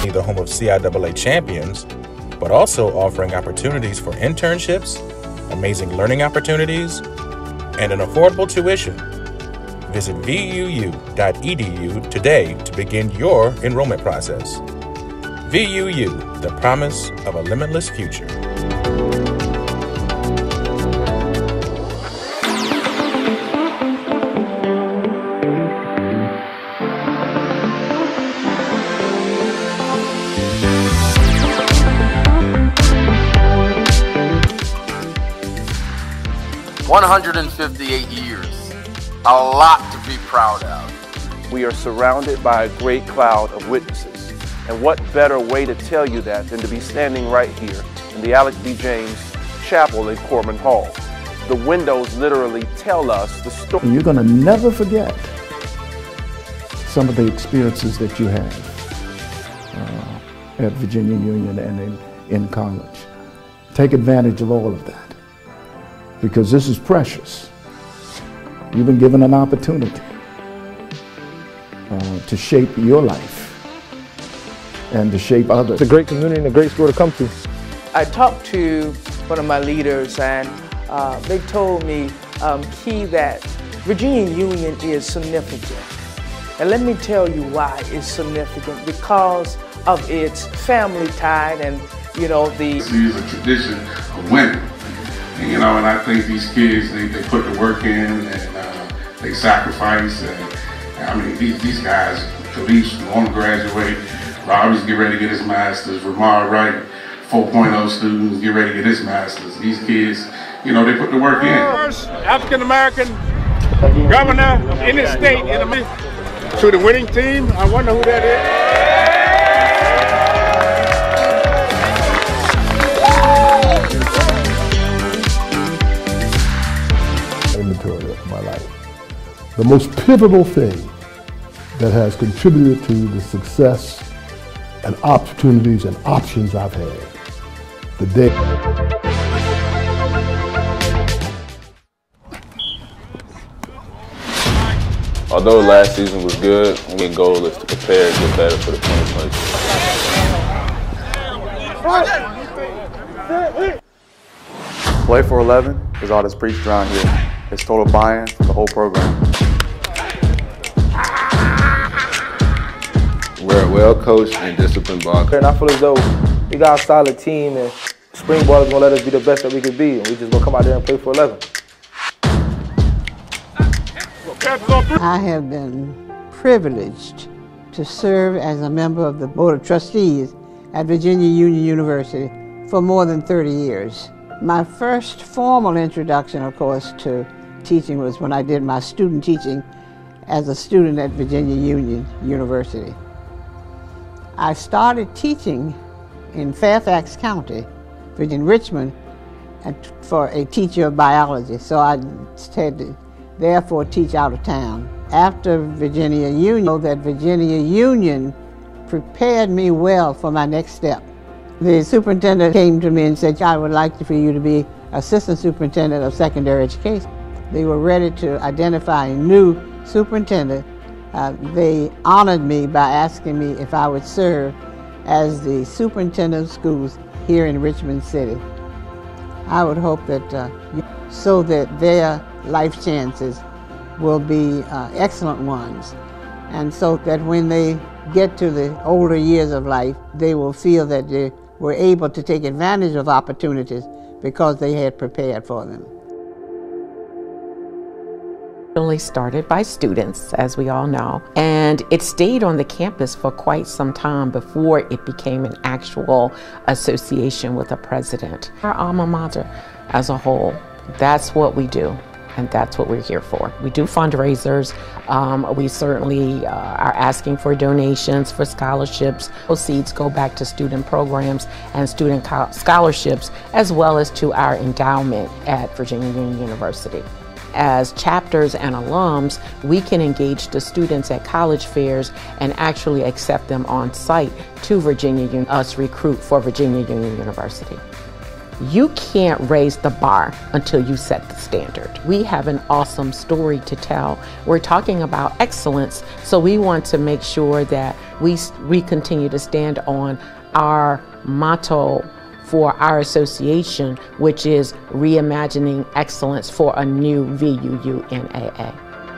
only the home of CIAA champions, but also offering opportunities for internships, amazing learning opportunities, and an affordable tuition. Visit VUU.edu today to begin your enrollment process. VUU, the promise of a limitless future. "158 years, a lot to be proud of." We are surrounded by a great cloud of witnesses. And what better way to tell you that than to be standing right here in the Alex B. James Chapel in Corbin Hall. The windows literally tell us the story. And you're going to never forget some of the experiences that you had at Virginia Union and in college. Take advantage of all of that, because this is precious. You've been given an opportunity to shape your life and to shape others. It's a great community and a great school to come to. I talked to one of my leaders, and they told me, Key, that Virginia Union is significant. And let me tell you why it's significant: because of its family tie and, you know, This is a tradition of winning. And, you know, and I think these kids, they put the work in, and they sacrifice. And I mean, these guys, Khalif, want to graduate. Robbie's get ready to get his master's. Ramar Wright, 4.0 students, get ready to get his master's. These kids, you know, they put the work in. First African-American governor in the state, to the winning team. I wonder who that is. Inventory of my life. The most pivotal thing that has contributed to the success and opportunities and options I've had. The day. Although last season was good, my goal is to prepare and get better for the 2020 season. Play for 11 is all that's preached around here. It's total buy-in for the whole program. We're a well-coached and disciplined ball. And I feel as though we got a solid team, and spring ball is going to let us be the best that we could be, and we just going to come out there and play for 11. I have been privileged to serve as a member of the Board of Trustees at Virginia Union University for more than 30 years. My first formal introduction, of course, to teaching was when I did my student teaching as a student at Virginia Union University. I started teaching in Fairfax County, in Richmond, for a teacher of biology, so I had to therefore teach out of town. After Virginia Union, I know that Virginia Union prepared me well for my next step. The superintendent came to me and said, "I would like for you to be assistant superintendent of secondary education." They were ready to identify a new superintendent. They honored me by asking me if I would serve as the superintendent of schools here in Richmond City. I would hope that so that their life chances will be excellent ones, and so that when they get to the older years of life, they will feel that they were able to take advantage of opportunities because they had prepared for them. Started by students, as we all know, and it stayed on the campus for quite some time before it became an actual association with a president. Our alma mater as a whole, that's what we do, and that's what we're here for. We do fundraisers. We certainly are asking for donations for scholarships. Proceeds go back to student programs and student scholarships, as well as to our endowment at Virginia Union University. As chapters and alums, we can engage the students at college fairs and actually accept them on site to Virginia Union, us recruit for Virginia Union University. You can't raise the bar until you set the standard. We have an awesome story to tell. We're talking about excellence, so we want to make sure that we continue to stand on our motto for our association, which is reimagining excellence for a new VUUNAA.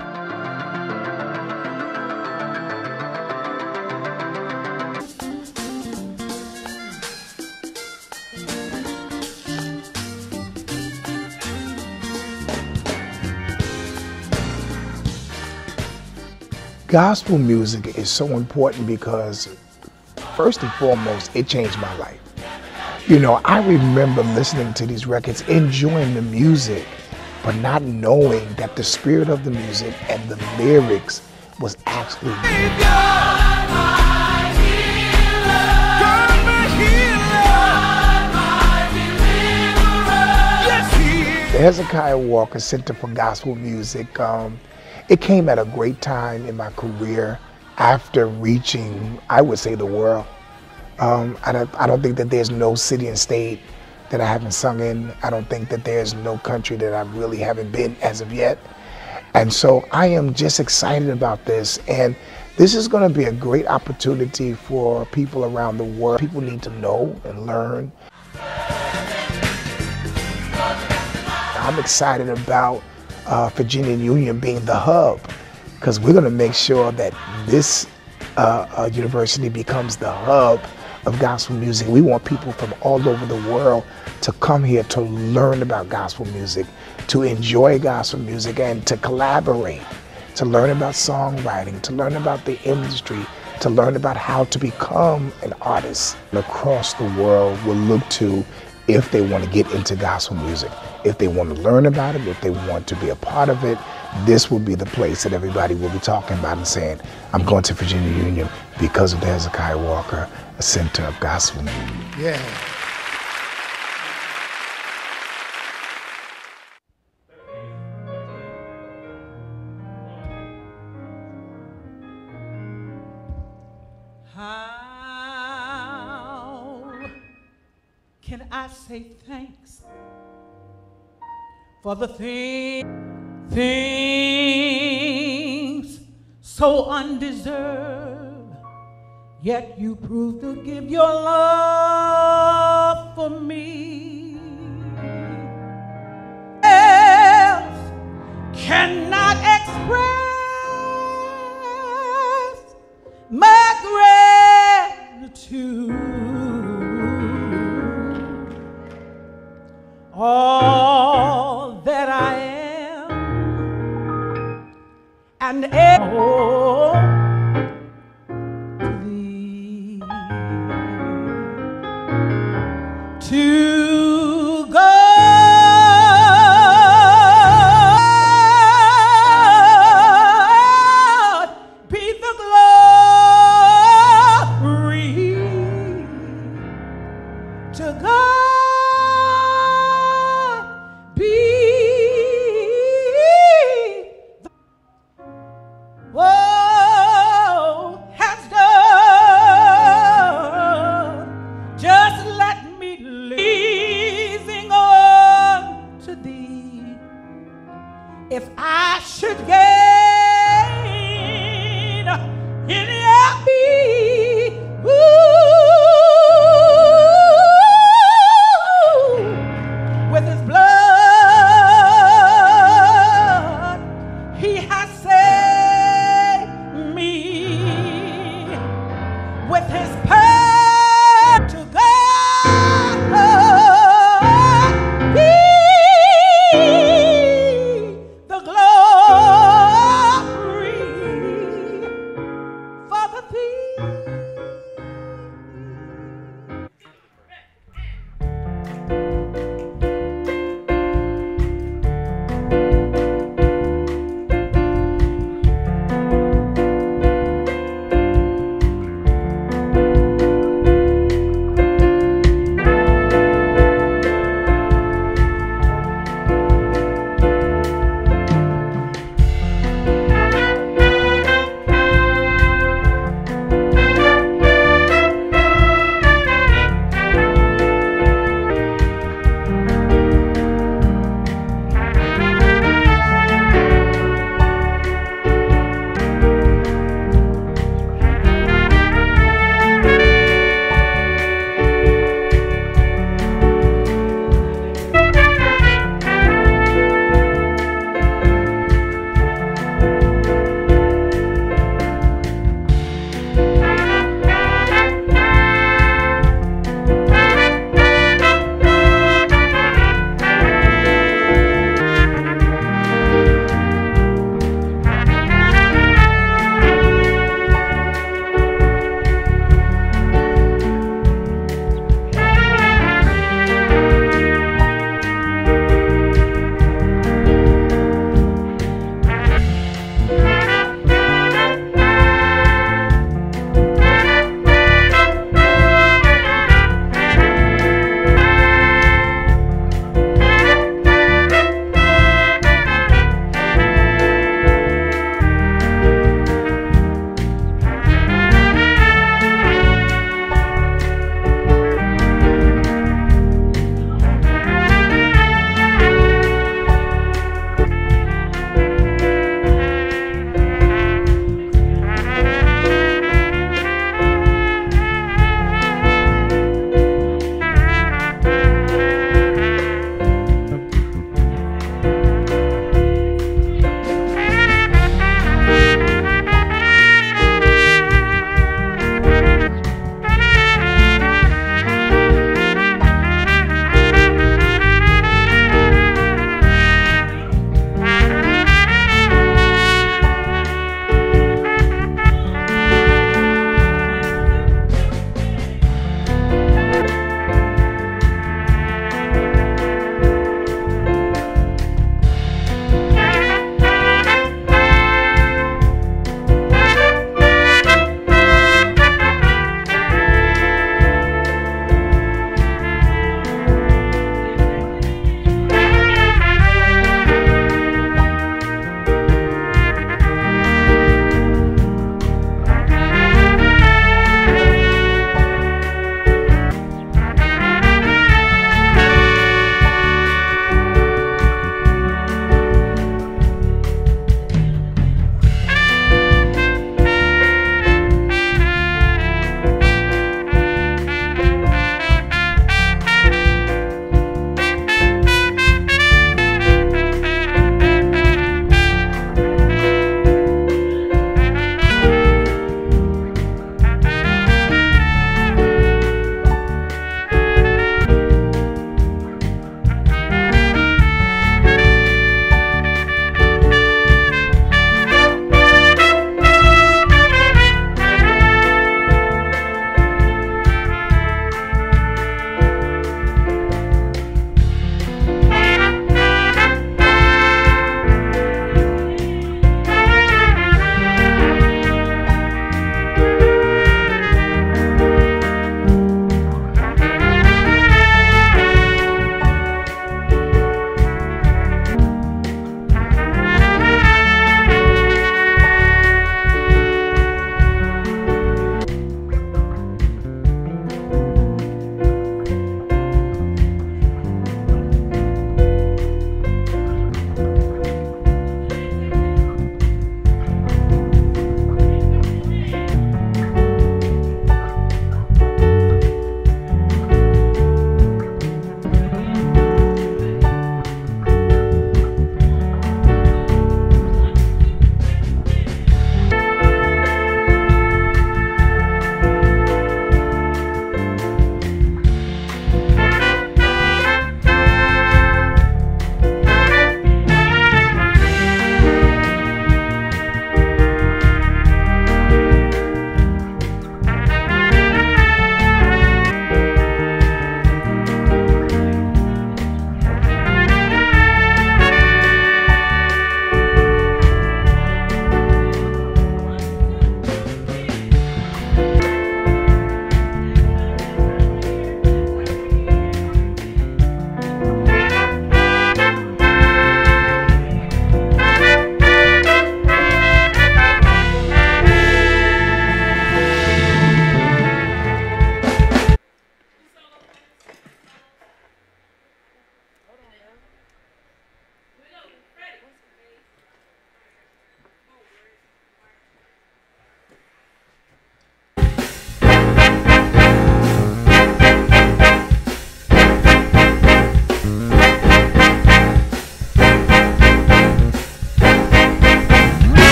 Gospel music is so important because, first and foremost, it changed my life. You know, I remember listening to these records, enjoying the music, but not knowing that the spirit of the music and the lyrics was actually the Hezekiah Walker Center for Gospel Music. It came at a great time in my career after reaching, I would say, the world. I don't think that there's no city and state that I haven't sung in. I don't think that there's no country that I really haven't been as of yet. And so I am just excited about this. And this is going to be a great opportunity for people around the world. People need to know and learn. I'm excited about Virginia Union being the hub, because we're going to make sure that this university becomes the hub of gospel music. We want people from all over the world to come here to learn about gospel music, to enjoy gospel music, and to collaborate, to learn about songwriting, to learn about the industry, to learn about how to become an artist. Across the world will look to if they want to get into gospel music, if they want to learn about it, if they want to be a part of it. This will be the place that everybody will be talking about and saying, I'm going to Virginia Union because of the Hezekiah Walker Center of Gospel Music. Yeah. How can I say thanks for the things so undeserved, yet you proved to give your love for me. Else cannot express my gratitude. All that I am and all to thee, to God be the glory, to God if I should gain any of thee, with his blood he has saved me, with his power to God be the glory.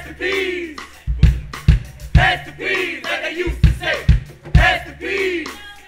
the peas. Pass the peas, like they used to say. Pass the peas.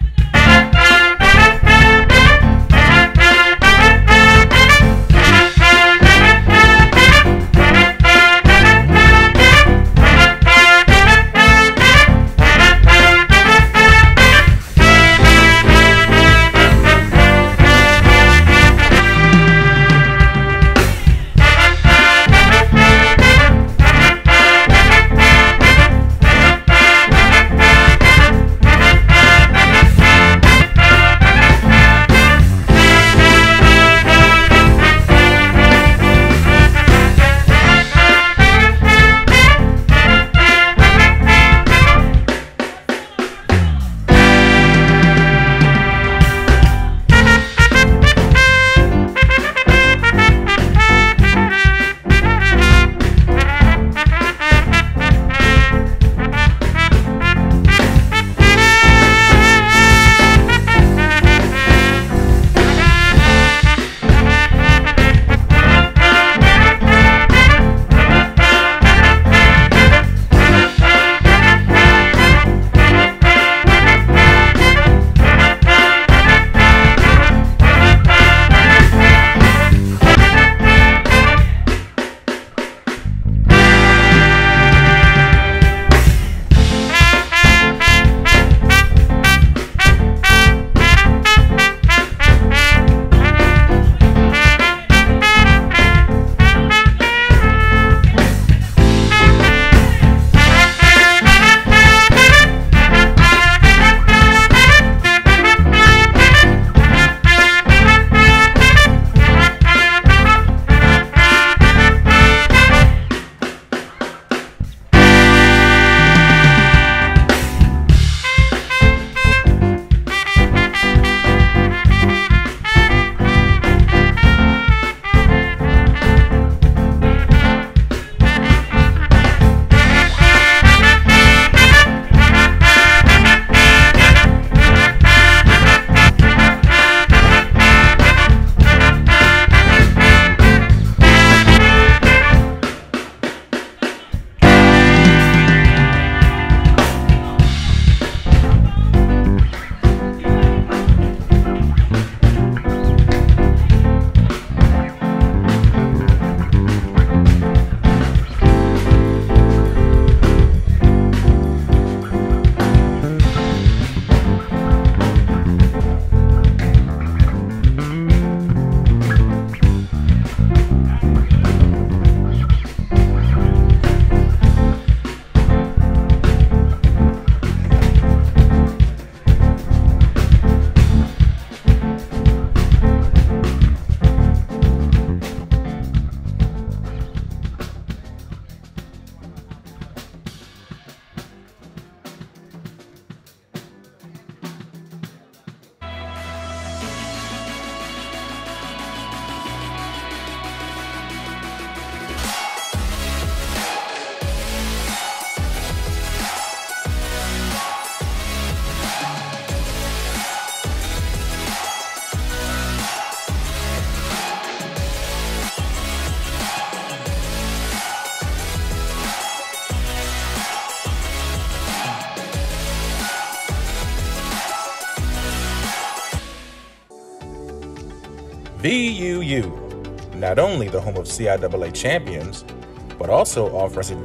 VUU, not only the home of CIAA champions, but also offers at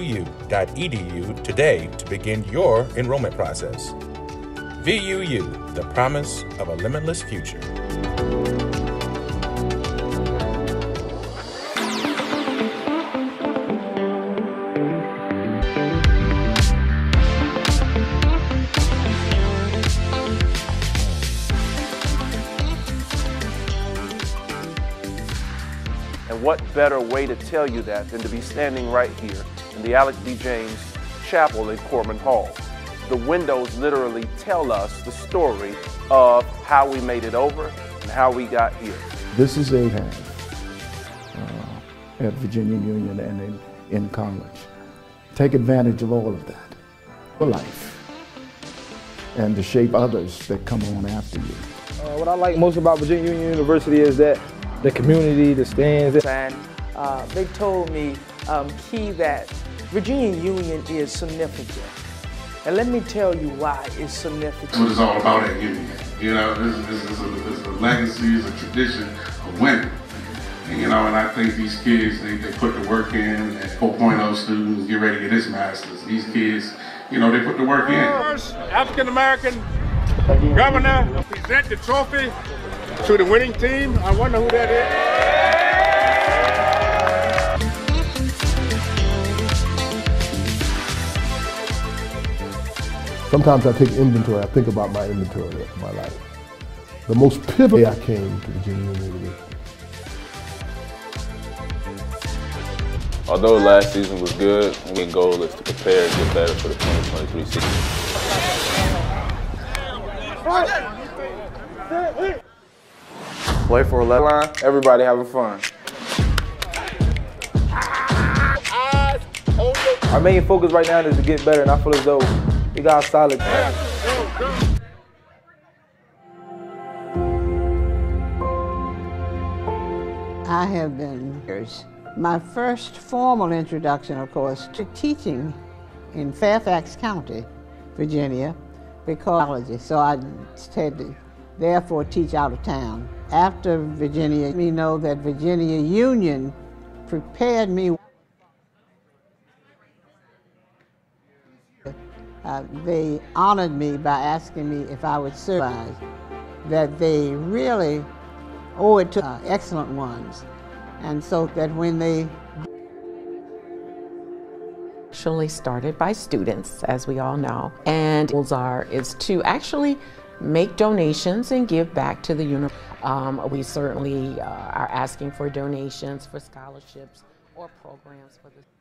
VUU.edu today to begin your enrollment process. VUU, the promise of a limitless future. And what better way to tell you that than to be standing right here in the Alex B. James Chapel in Corbin Hall. The windows literally tell us the story of how we made it over and how we got here. This is Ahab at Virginia Union and in college. Take advantage of all of that for life and to shape others that come on after you. What I like most about Virginia Union University is that the community, the stands. And they told me, Key, that Virginia Union is significant. And let me tell you why it's significant. That's what it's all about at Union. You know, this is a legacy, it's a tradition of winning. And, you know, and I think these kids, they put the work in, and 4.0 students get ready to get this master's. These kids, you know, they put the work in. First African-American governor present the trophy to the winning team. I wonder who that is. Sometimes I take inventory, I think about my inventory of my life. The most pivotal day I came to Virginia University. Although last season was good, the main goal is to prepare and get better for the 2023 season. Play for a level line, everybody having fun. Our main focus right now is to get better, and I feel as though we got a solid team. I have been years. My first formal introduction, of course, to teaching in Fairfax County, Virginia, because so I had to therefore teach out of town. After Virginia, we know that Virginia Union prepared me. They honored me by asking me if I would serve, that they really owe it to excellent ones. And so that when they actually started by students, as we all know, and is to actually make donations and give back to the university. We certainly are asking for donations for scholarships or programs for the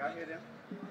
Y'all hear them?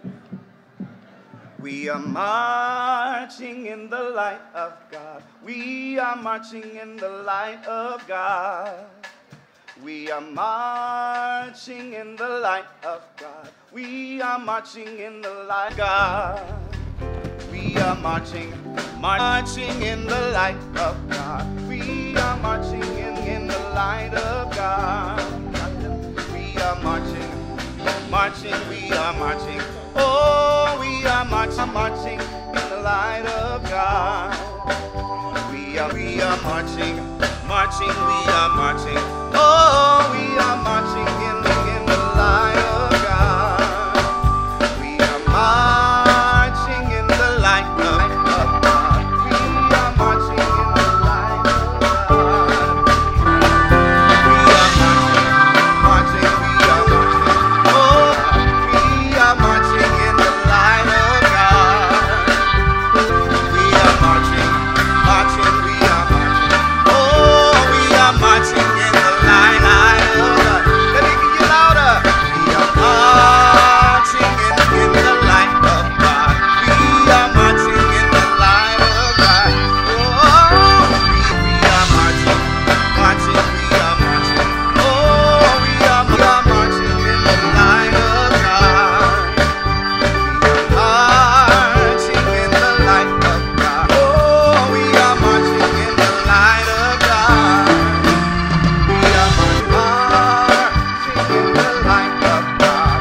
We are marching in the light of God. We are marching in the light of God. We are marching in the light of God. We are marching in the light of God. We are marching in the light of God. We are marching in the light of God. We are marching, we are marching. Oh, we are marching in the light of God. We are marching, we are marching. Oh, we are marching in the light of God. We are marching in the light of God. We are marching in the light of God. We are marching, we are marching. Oh, we are marching in the light of God. We are marching, we are marching. Oh, we are marching in the light of God. Let me get you louder. We are marching in the light of God. We are marching in the light of God. Oh, we are marching, we are marching. Oh, we are marching in the light of God. We are marching in the light of God. Oh, we are marching in the light of God. We are marching in the light of God.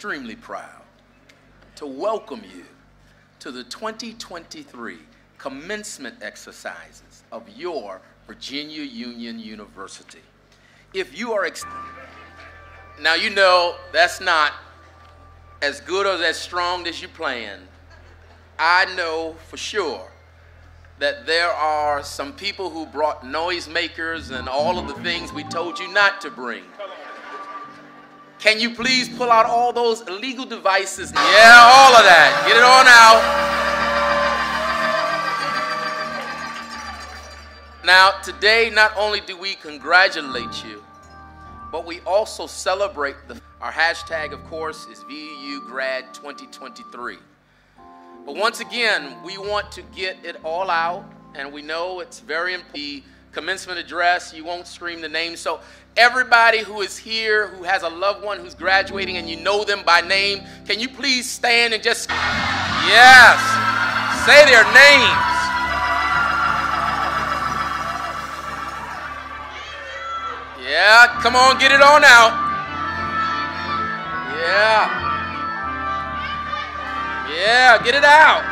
extremely proud to welcome you to the 2023 commencement exercises of your Virginia Union University. If you are, now you know that's not as good or as strong as you planned. I know for sure that there are some people who brought noisemakers and all of the things we told you not to bring. Can you please pull out all those illegal devices? Yeah, all of that. Get it on out. Now, today, not only do we congratulate you, but we also celebrate our hashtag, of course, is VUU Grad 2023. But once again, we want to get it all out, and we know it's very important. The commencement address, you won't scream the name. So everybody who is here, who has a loved one who's graduating and you know them by name, can you please stand and just, yes, say their names. Yeah, come on, get it on out. Yeah. Yeah, get it out.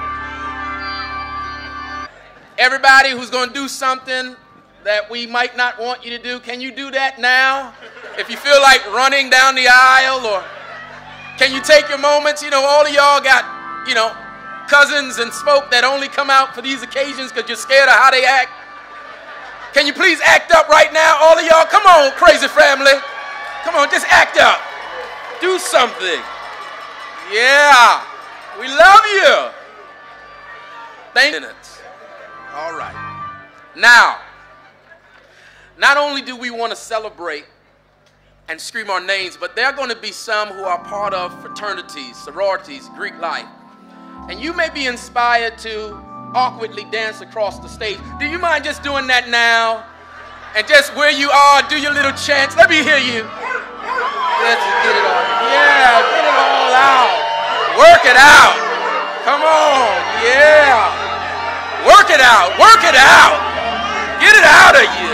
Everybody who's going to do something that we might not want you to do, can you do that now? If you feel like running down the aisle, or can you take your moments? You know, all of y'all got, you know, cousins and smoke that only come out for these occasions because you're scared of how they act. Can you please act up right now, all of y'all? Come on, crazy family. Come on, just act up. Do something. Yeah, we love you. Thank you. All right. Now, not only do we want to celebrate and scream our names, but there are going to be some who are part of fraternities, sororities, Greek life. And you may be inspired to awkwardly dance across the stage. Do you mind just doing that now? And just where you are, do your little chants. Let me hear you. Let's get it all. Yeah, get it all out. Work it out. Come on. Yeah. Work it out. Work it out. Get it out of you.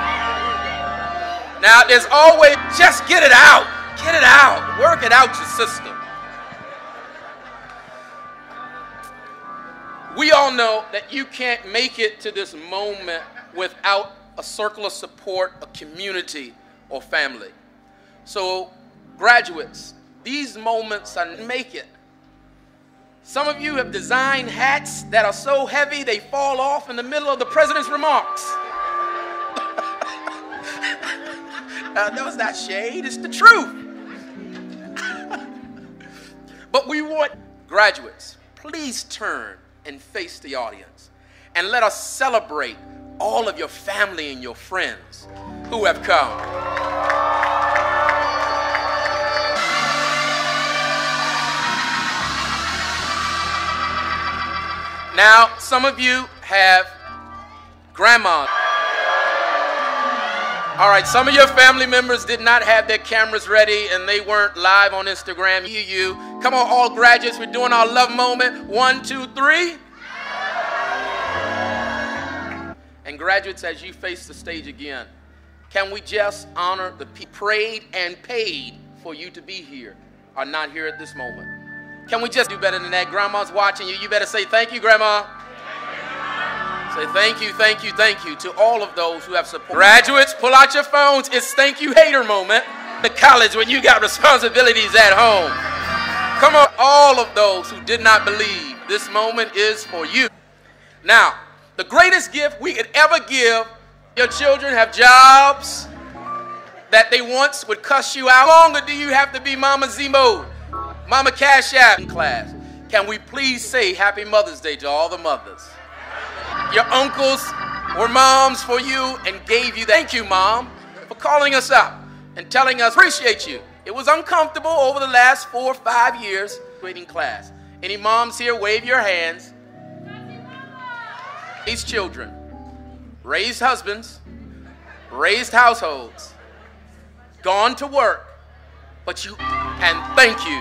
Now, there's always, just get it out. Get it out. Work it out, your system. We all know that you can't make it to this moment without a circle of support, a community, or family. So, graduates, these moments are make it. Some of you have designed hats that are so heavy they fall off in the middle of the president's remarks. No, it's not shade, it's the truth. But we want graduates, please turn and face the audience and let us celebrate all of your family and your friends who have come. Now, some of you have grandma. All right, some of your family members did not have their cameras ready and they weren't live on Instagram. You. Come on, all graduates, we're doing our love moment. 1, 2, 3. And graduates, as you face the stage again, can we just honor the people prayed and paid for you to be here, are not here at this moment? Can we just do better than that? Grandma's watching you. You better say thank you, Grandma. Say thank you, thank you, thank you to all of those who have supported. Graduates, pull out your phones. It's thank you hater moment. The college when you got responsibilities at home. Come on, all of those who did not believe, this moment is for you. Now, the greatest gift we could ever give your children have jobs that they once would cuss you out. How long do you have to be Mama Z-Mode? Mama Cash App in class. Can we please say Happy Mother's Day to all the mothers? Your uncles were moms for you and gave you. Thank you, Mom, for calling us up and telling us, appreciate you. It was uncomfortable over the last 4 or 5 years waiting class. Any moms here, wave your hands. These children, raised husbands, raised households, gone to work, but you, and thank you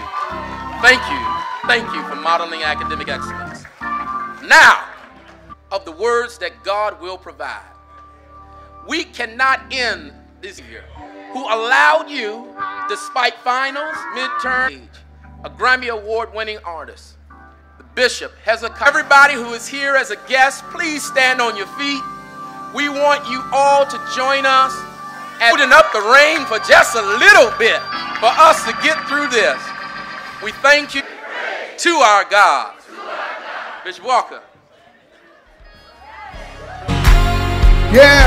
for modeling academic excellence. Now, of the words that God will provide. We cannot end this year, who allowed you, despite finals, midterm, a Grammy Award-winning artist, the Bishop Hezekiah. Everybody who is here as a guest, please stand on your feet. We want you all to join us and putting up the rain for just a little bit for us to get through this. We thank you to our God. Bishop Walker. Yeah.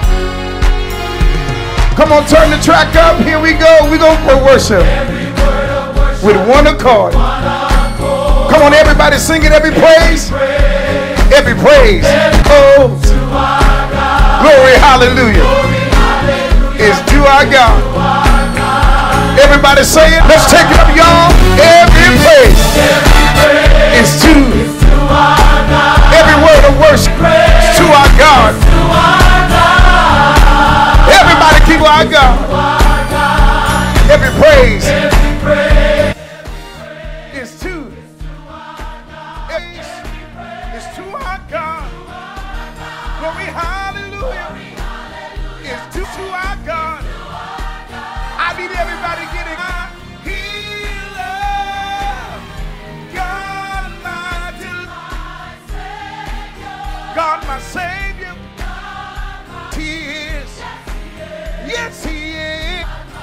Come on, turn the track up. Here we go. We're going to worship with one accord. Come on, everybody sing it. Every praise. Every praise. Oh, glory, hallelujah. Is to our God. Everybody say it. Let's take it up, y'all. Every praise is to our God. Every word of worship is to our God. Everybody keep our God. Every praise is to our God. Glory, hallelujah. Is to our God. I need everybody getting on. Healer, God Almighty, God my Savior. He is. Yes, He is.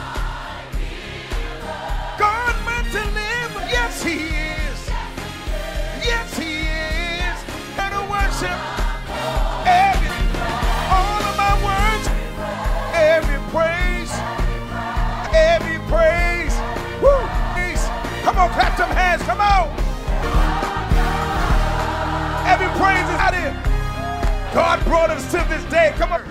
God my deliverer. Yes, He is. Yes, He is. Better worship. All of my words. Every praise. Every praise. Woo. Come on, clap them hands. Come on. Every praise is out here. God brought us to this day. Come on.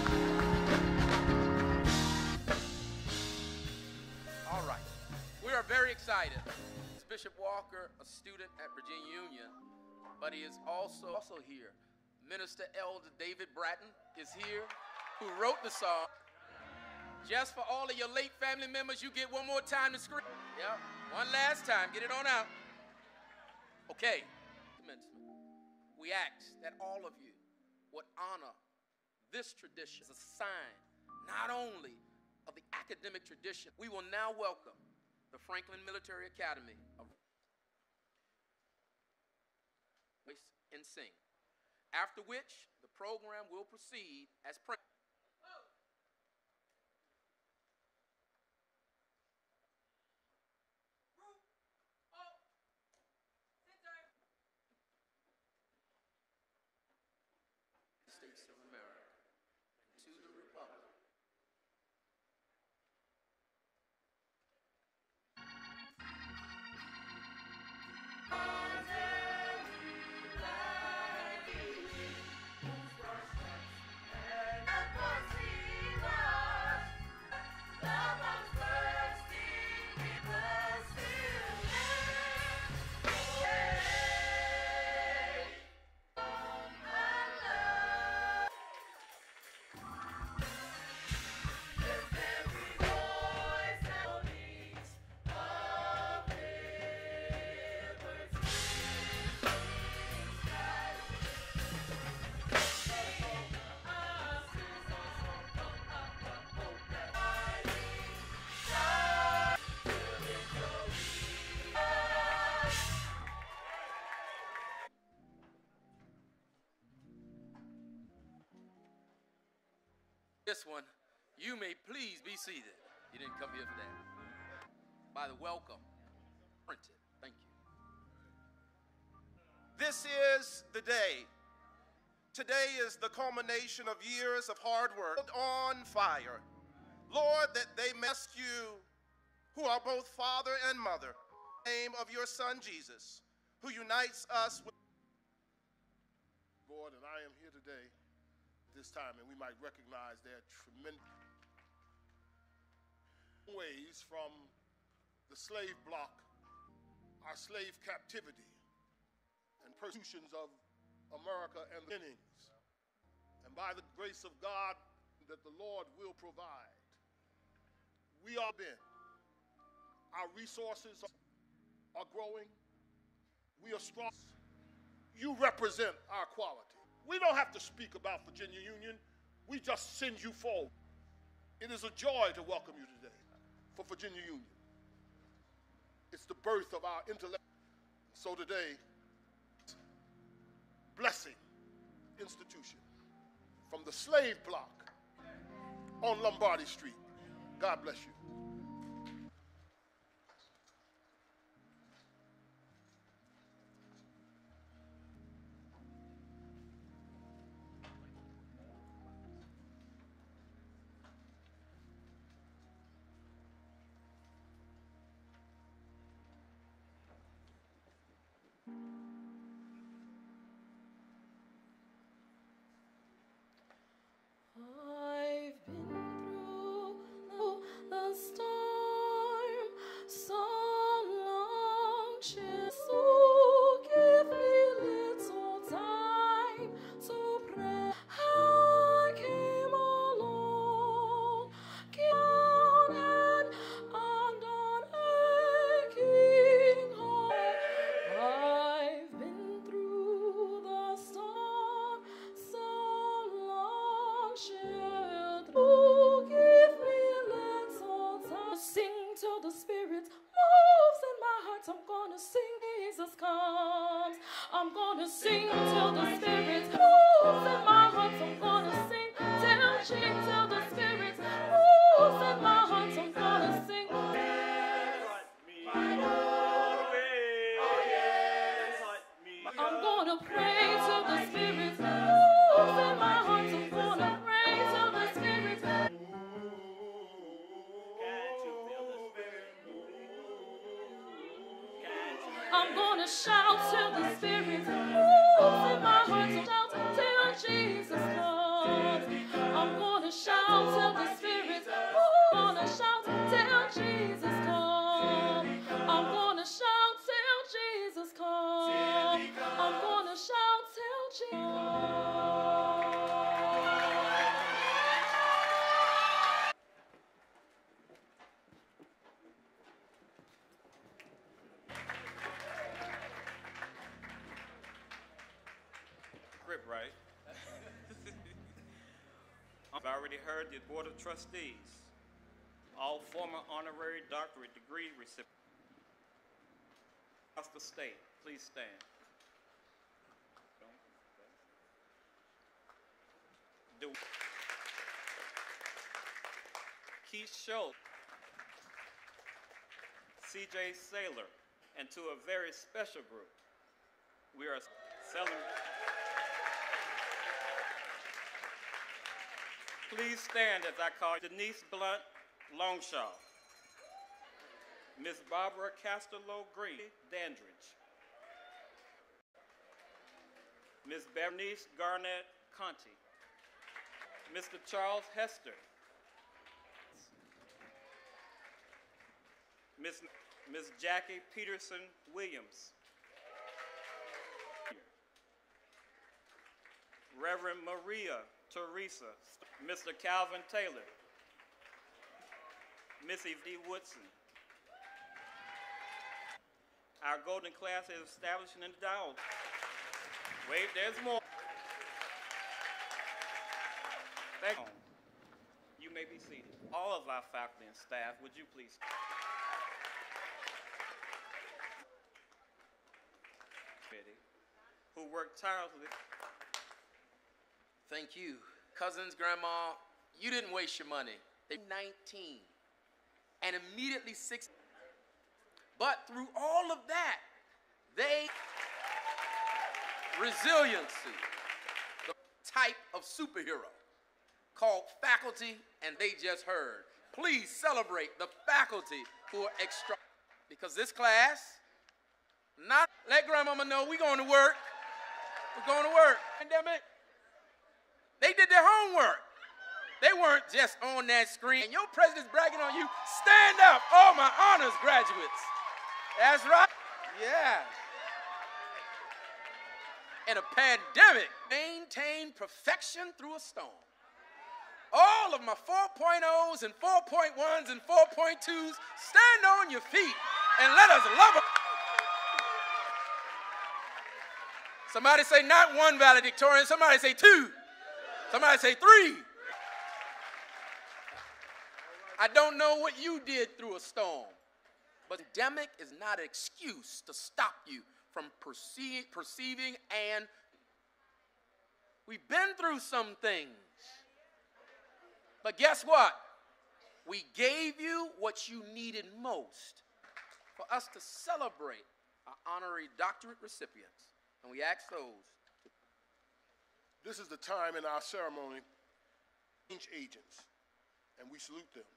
All right. We are very excited. Bishop Walker, a student at Virginia Union, but he is also here. Minister Elder David Bratton is here, who wrote the song. Just for all of your late family members, you get one more time to scream. Yeah, one last time. Get it on out. Okay. We ask that all of you would honor this tradition as a sign not only of the academic tradition. We will now welcome the Franklin Military Academy of Voice and Sing, after which the program will proceed as States of America to the Republic. This one, you may please be seated. You didn't come here for that. By the welcome, printed. Thank you. This is the day. Today is the culmination of years of hard work on fire. Lord, that they ask you, who are both father and mother, in the name of your son Jesus, who unites us with Lord, and I am here today this time, and we might recognize their tremendous ways from the slave block, our slave captivity, and persecutions of America and the beginnings. And by the grace of God that the Lord will provide, we are been. Our resources are growing. We are strong. You represent our quality. We don't have to speak about Virginia Union. We just send you forward. It is a joy to welcome you today for Virginia Union. It's the birth of our intellect. So today, blessing institution from the slave block on Lombardy Street. God bless you. I've been through the storm so long, so give me little time to pray. I came along, down and on aching heart. I've been through the storm so long, children. Oh, give me a little time. Sing till the Spirit moves in my heart. I'm gonna sing, Jesus comes. I'm gonna sing till the Spirit moves in my heart. I'm gonna sing till the Spirit moves in my heart. I'm gonna sing. I'm gonna pray till the Spirit moves in my heart. I'm gonna pray till the Spirit I'm gonna shout till the Spirit moves in my heart. So shout till Jesus comes. I'm gonna shout till the Spirit moves. I'm gonna shout till Jesus comes. I'm gonna shout till Jesus comes. I'm gonna shout till Jesus. Grip right. I've already heard the Board of Trustees, all former honorary doctorate degree recipients across the state. Please stand. Keith Schultz, C.J. Saylor, and to a very special group, we are celebrating. Please stand as I call Denise Blunt Longshaw, Miss Barbara Castello Green Dandridge, Miss Bernice Garnett Conti, Mr. Charles Hester, Miss Jackie Peterson Williams, Reverend Maria Teresa, Mr. Calvin Taylor, Missy D. Woodson. Our golden class is establishing in the Dow. Wait, there's more. Thank you. You may be seated. All of our faculty and staff, would you please? Who worked tirelessly. Thank you. Cousins, grandma, you didn't waste your money. They 19 and immediately 6. But through all of that, they resiliency, the type of superhero called faculty, and they just heard. Please celebrate the faculty who are extra, because this class, not let grandmama know we're going to work. We're going to work. Pandemic. They did their homework. They weren't just on that screen. And your president's bragging on you. Stand up, all my honors graduates. That's right. Yeah. In a pandemic, maintain perfection through a storm. All of my 4.0s and 4.1s and 4.2s, stand on your feet and let us love them. Somebody say not one valedictorian, somebody say two. Somebody say three. I don't know what you did through a storm, but pandemic is not an excuse to stop you from perceiving, and we've been through some things. But guess what? We gave you what you needed most for us to celebrate our honorary doctorate recipients. And we ask those. This is the time in our ceremony, change agents, and we salute them.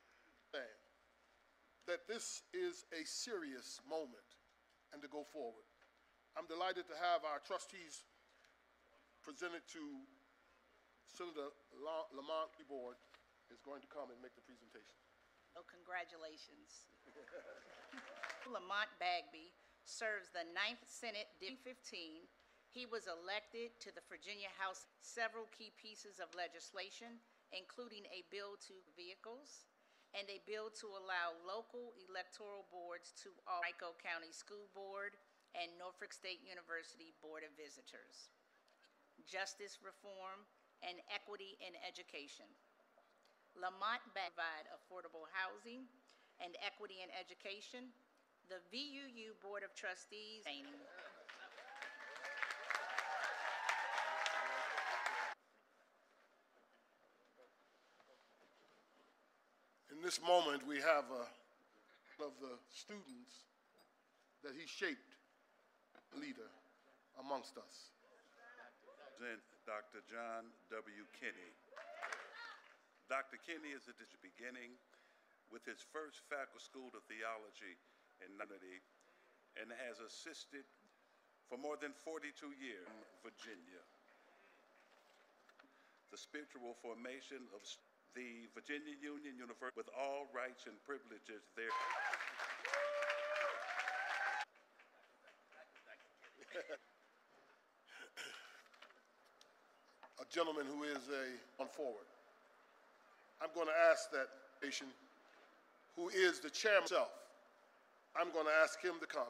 That this is a serious moment and to go forward. I'm delighted to have our trustees presented to Senator Lamont Board is going to come and make the presentation. Oh, congratulations. Lamont Bagby serves the 9th Senate District 15. He was elected to the Virginia House. Several key pieces of legislation, including a bill to vehicles and a bill to allow local electoral boards to Henrico County School Board and Norfolk State University Board of Visitors. Justice reform and equity in education. Lamont provide affordable housing and equity in education. The VUU Board of Trustees. In this moment, we have of the students that he shaped leader amongst us. Present Dr. John W. Kinney. Dr. Kinney is at the beginning with his first faculty school of theology in Unity and has assisted for more than 42 years in Virginia. The spiritual formation of the Virginia Union University with all rights and privileges there. A gentleman who is on forward. I'm going to ask that nation, who is the chairman himself, I'm going to ask him to come.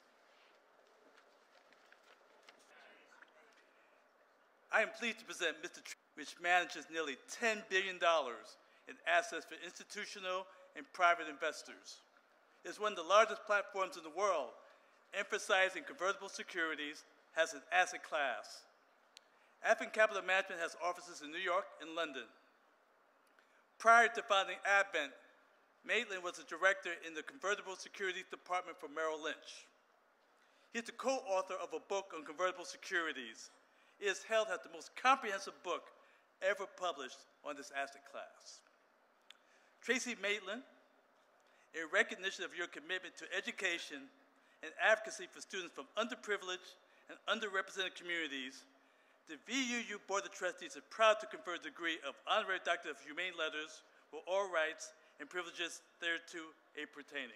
I am pleased to present Mr. which manages nearly $10 billion in assets for institutional and private investors. It is one of the largest platforms in the world, emphasizing convertible securities as an asset class. African Capital Management has offices in New York and London. Prior to founding Advent, Maitland was a director in the Convertible Securities Department for Merrill Lynch. He is the co-author of a book on convertible securities. It is held as the most comprehensive book ever published on this asset class. Tracy Maitland, in recognition of your commitment to education and advocacy for students from underprivileged and underrepresented communities, the VUU Board of Trustees is proud to confer the degree of Honorary Doctor of Humane Letters with all rights and privileges thereto pertaining.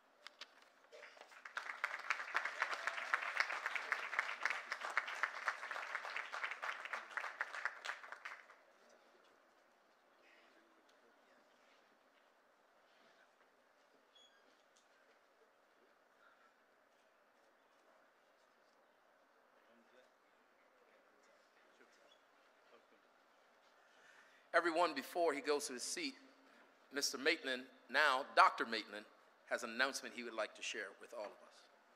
Everyone, before he goes to his seat, Mr. Maitland, now Dr. Maitland, has an announcement he would like to share with all of us.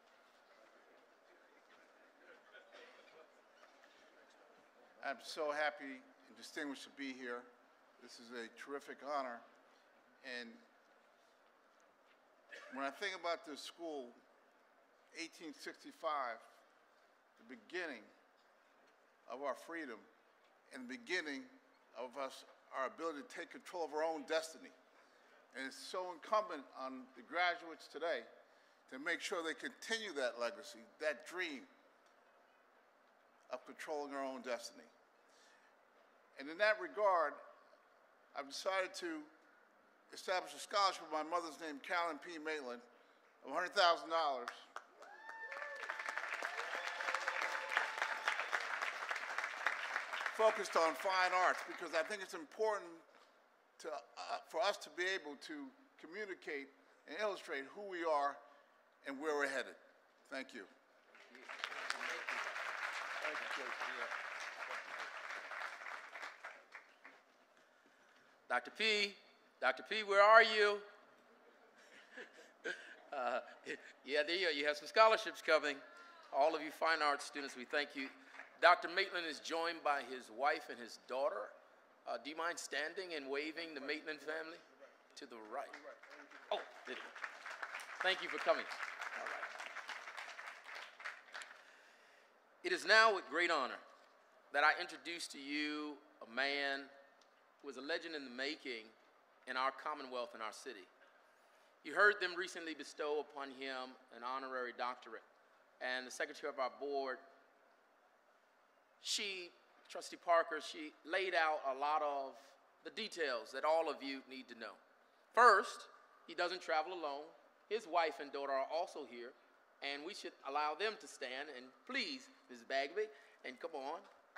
I'm so happy and distinguished to be here. This is a terrific honor. And when I think about this school, 1865, the beginning of our freedom and the beginning of us, our ability to take control of our own destiny. And it's so incumbent on the graduates today to make sure they continue that legacy, that dream of controlling our own destiny. And in that regard, I've decided to establish a scholarship with my mother's name, Carolyn P. Maitland, of $100,000. Focused on fine arts, because I think it's important for us to be able to communicate and illustrate who we are and where we're headed. Thank you. Thank you, Tracy. Dr. P, Dr. P, where are you? Yeah, there you are. You have some scholarships coming. All of you fine arts students, we thank you. Dr. Maitland is joined by his wife and his daughter. Do you mind standing and waving the Maitland family? To the right. Oh, there you go. Thank you for coming. All right. It is now with great honor that I introduce to you a man who is a legend in the making in our Commonwealth and our city. You heard them recently bestow upon him an honorary doctorate. And the secretary of our board, Trustee Parker, she laid out a lot of the details that all of you need to know. First, he doesn't travel alone. His wife and daughter are also here, and we should allow them to stand. And please, Ms. Bagby, and come on.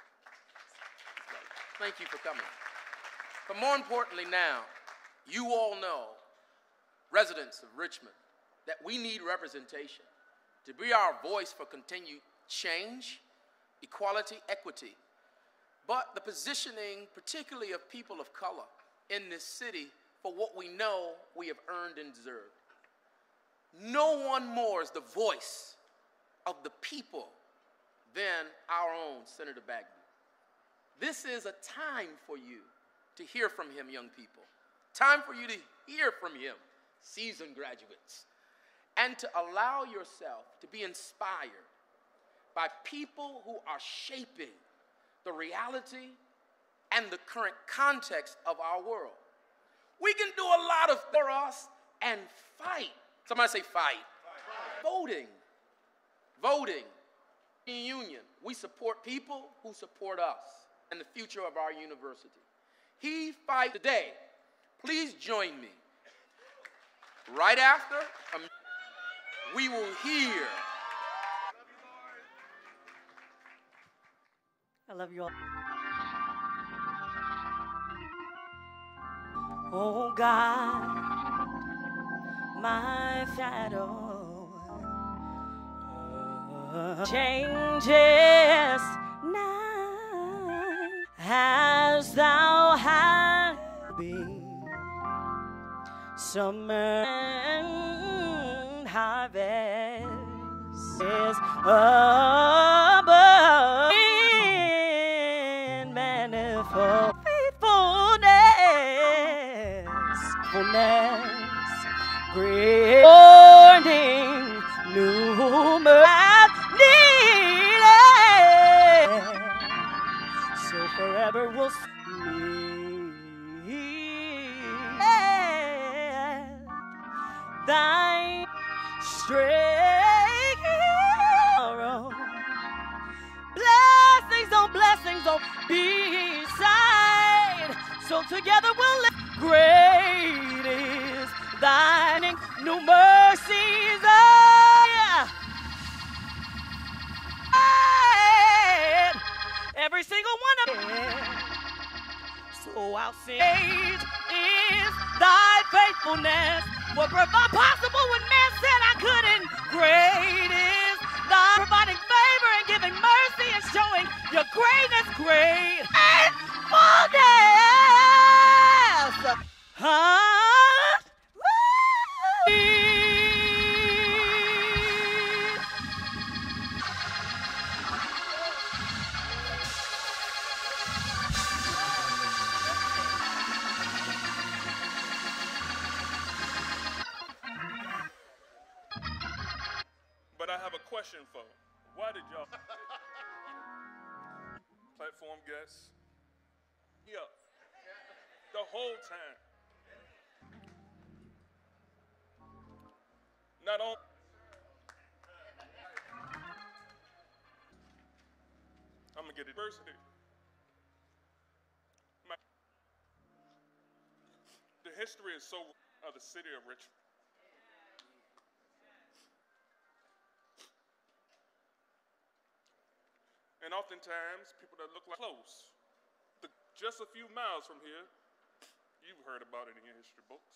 Thank you for coming. But more importantly now, you all know, residents of Richmond, that we need representation to be our voice for continued change, equality, equity, but the positioning particularly of people of color in this city for what we know we have earned and deserved. No one more is the voice of the people than our own Senator Bagby. This is a time for you to hear from him, young people. Time for you to hear from him, seasoned graduates, and to allow yourself to be inspired by people who are shaping the reality and the current context of our world. We can do a lot of for us and fight. Somebody say fight. Voting. Voting. In union, we support people who support us and the future of our university. He fight today. Please join me. Right after, we will hear. I love you all. Oh God, my shadow changes now as thou hast been. Summer and harvest is above in manifold faithfulness, great morning, new mercy needed, so forever we'll see. Thy strength, blessings on beside. So together we'll live. Great is thine new mercies. Every single one of them. So I'll sing. Great is thy faithfulness. What provide possible when man said I couldn't. Great is thy providing favor and giving mercy and showing your greatness, great and fullness. But I have a question for you. Why did y'all platform guests? Yeah, the whole time. Not on. I'm gonna get diversity. The history is so of the city of Richmond. And oftentimes, people that look like close, just a few miles from here, you've heard about it in your history books.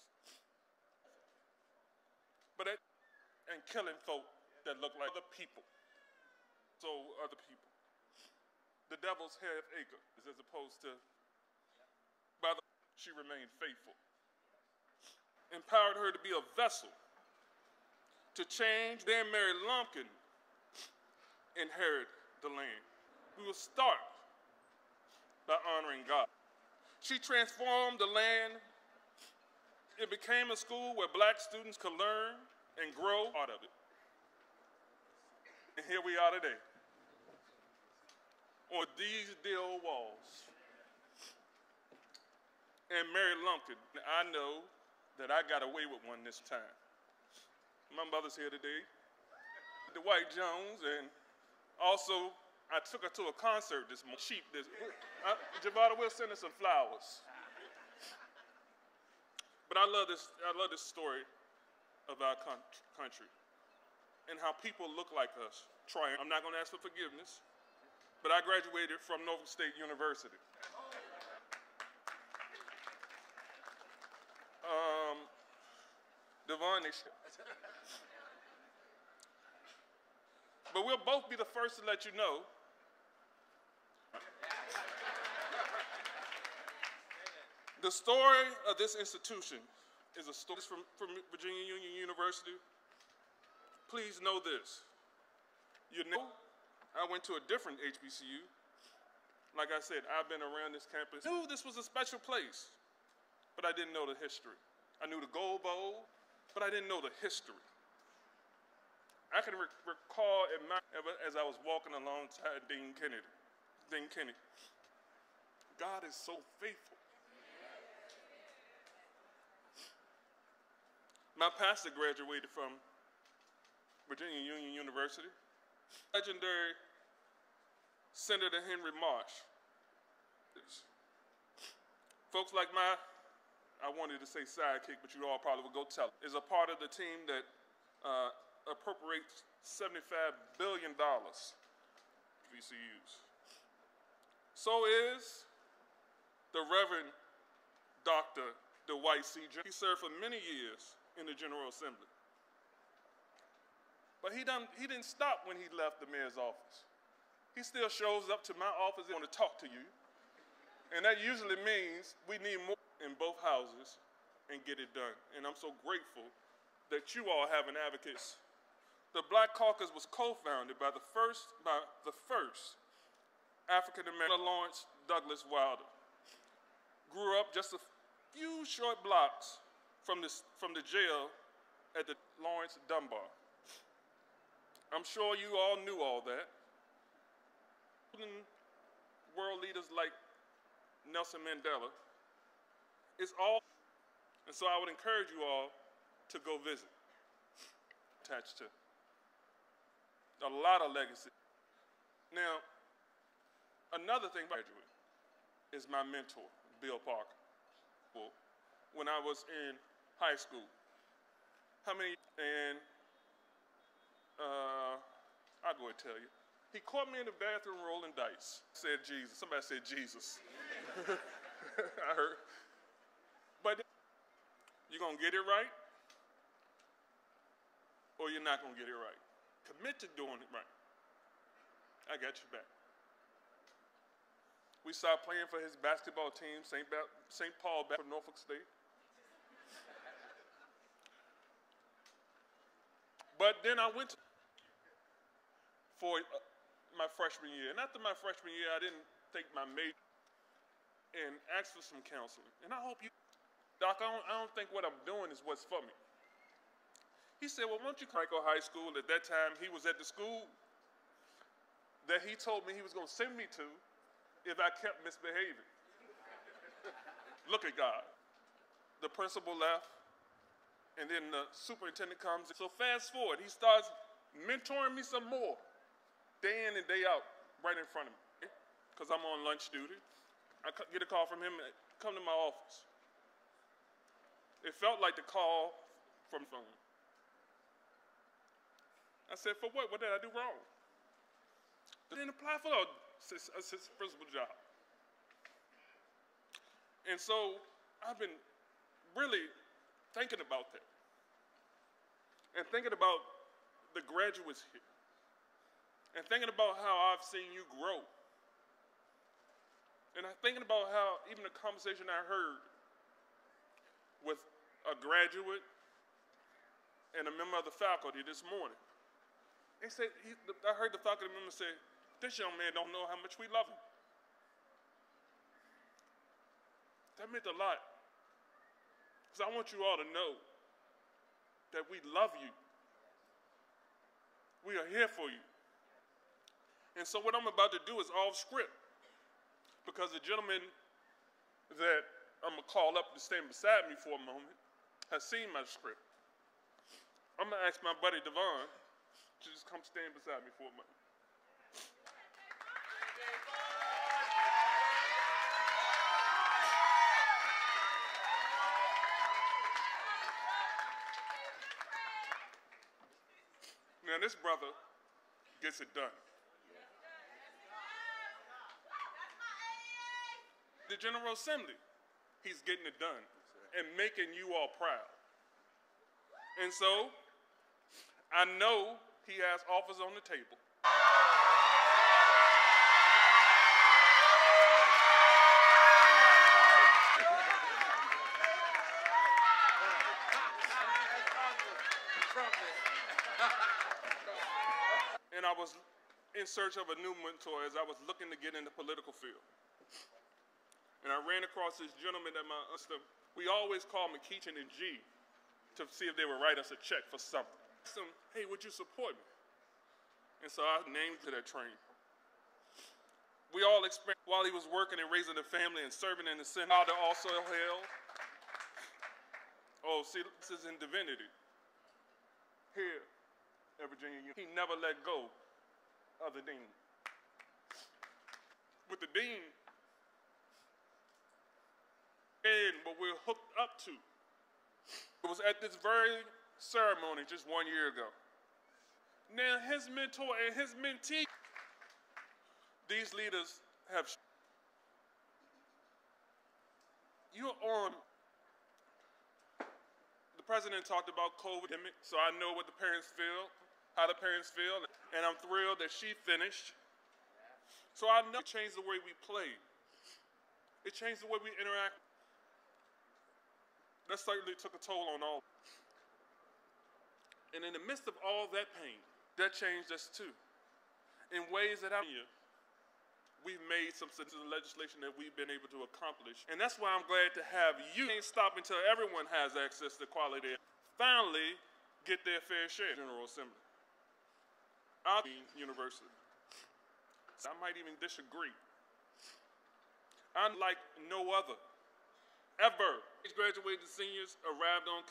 But and killing folk that look like other people. So other people. The devil's half acre is as opposed to, she remained faithful. empowered her to be a vessel to change. Then Mary Lumpkin inherited the land. We will start by honoring God. She transformed the land. It became a school where black students could learn and grow out of it. And here we are today, on these dear old walls. And Mary Lumpkin, I know that I got away with one this time. My mother's here today, Dwight Jones, and also I took her to a concert this morning. Javada will send her some flowers. But I love this story of our country and how people look like us trying. I'm not going to ask for forgiveness, but I graduated from Norfolk State University. Devon, but we'll both be the first to let you know the story of this institution is a story from Virginia Union University. Please know this. You know, I went to a different HBCU. Like I said, I've been around this campus. I knew this was a special place, but I didn't know the history. I knew the Gold Bowl, but I didn't know the history. I can recall as I was walking alongside Dean Kennedy. God is so faithful. My pastor graduated from Virginia Union University. Legendary Senator Henry Marsh. Folks like I wanted to say sidekick, but you all probably will go tell it, is a part of the team that appropriates $75 billion to VCUs. So is the Reverend Dr. Dwight C. Jones. He served for many years in the General Assembly. But he didn't stop when he left the mayor's office. He still shows up to my office and want to talk to you. And that usually means we need more in both houses and get it done. And I'm so grateful that you all have an advocate. The Black Caucus was co-founded by the first African-American, Lawrence Douglas Wilder. Grew up just a few short blocks from the jail at the Lawrence Dunbar. I'm sure you all knew all that. World leaders like Nelson Mandela is all, and so I would encourage you all to go visit. Attached to a lot of legacy. Now, another thing graduate is my mentor, Bill Parker. When I was in high school, I'll go and tell you. He caught me in the bathroom rolling dice. Said Jesus. Somebody said Jesus. I heard. But you're going to get it right, or you're not going to get it right. Commit to doing it right. I got your back. We started playing for his basketball team, St. Paul back from Norfolk State. But then I went for my freshman year. And after my freshman year, I didn't take my major and asked for some counseling. And I hope you, Doc, I don't think what I'm doing is what's for me. He said, well, why don't you Franco High School? At that time, he was at the school that he told me he was going to send me to if I kept misbehaving. Look at God. The principal left, and then the superintendent comes. So fast forward, he starts mentoring me some more, day in and day out, right in front of me, because I'm on lunch duty. I get a call from him, come to my office. It felt like the call from phone. I said, for what? What did I do wrong? I didn't apply for a assistant principal job. And so I've been really thinking about that. And thinking about the graduates here. And thinking about how I've seen you grow. And I'm thinking about how even the conversation I heard with a graduate and a member of the faculty this morning. They said, I heard the faculty member say, this young man don't know how much we love him. That meant a lot. Because I want you all to know that we love you. We are here for you. And so what I'm about to do is off script. Because the gentleman that I'm going to call up to stand beside me for a moment has seen my script. I'm going to ask my buddy Devon to just come stand beside me for a moment. Now this brother gets it done. The General Assembly, he's getting it done and making you all proud. And so, I know he has offers on the table. And I was in search of a new mentor as I was looking to get in the political field. And I ran across this gentleman at my we always call McKeechin and G to see if they would write us a check for something. I asked him, hey, would you support me? And so I named to that train. We all experienced while he was working and raising a family and serving in the Senate. Father also held. Oh, see, this is in divinity. Here at Virginia Union, he never let go of the dean. With the dean, and what we're hooked up to. It was at this very ceremony just 1 year ago. Now his mentor and his mentee, these leaders have, you're on, the president talked about COVID, so I know what the parents feel, how the parents feel, and I'm thrilled that she finished. So I know it changed the way we play. It changed the way we interact. That certainly took a toll on all. And in the midst of all that pain, that changed us too. In ways that we've made some legislation that we've been able to accomplish. And that's why I'm glad to have you. Can't stop until everyone has access to quality. Finally, get their fair share. General Assembly. I'll be university. I might even disagree. Unlike no other. Ever. Graduated seniors arrived on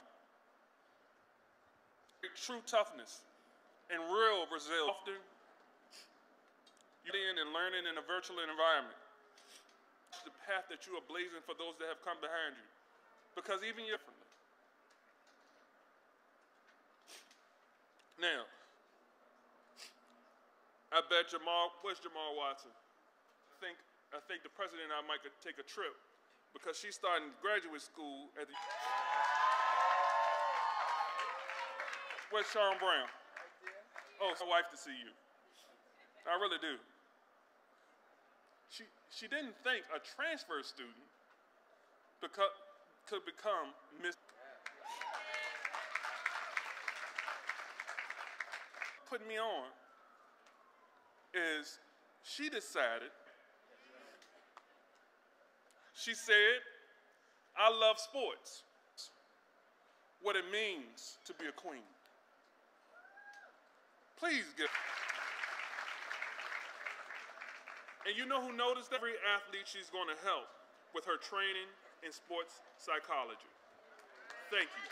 true toughness and real Brazil. Often, you're in and learning in a virtual environment. The path that you are blazing for those that have come behind you. Because even differently. Now, I bet where's Jamal Watson? I think the president and I might take a trip. Because she's starting graduate school at the... Where's Sharon Brown? Oh, it's my wife to see you. I really do. She didn't think a transfer student could become Miss... Putting me on is she decided. She said, I love sports, what it means to be a queen. Please give. And you know who noticed that? Every athlete she's going to help with her training in sports psychology. Thank you.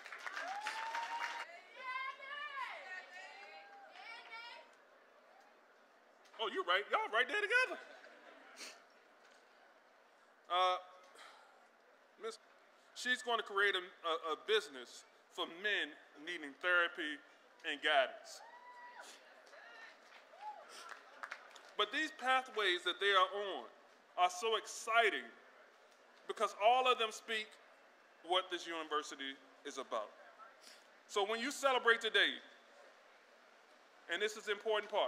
Oh, you're right. Y'all right there together. She's going to create a business for men needing therapy and guidance. But these pathways that they are on are so exciting because all of them speak what this university is about. So when you celebrate today, and this is the important part.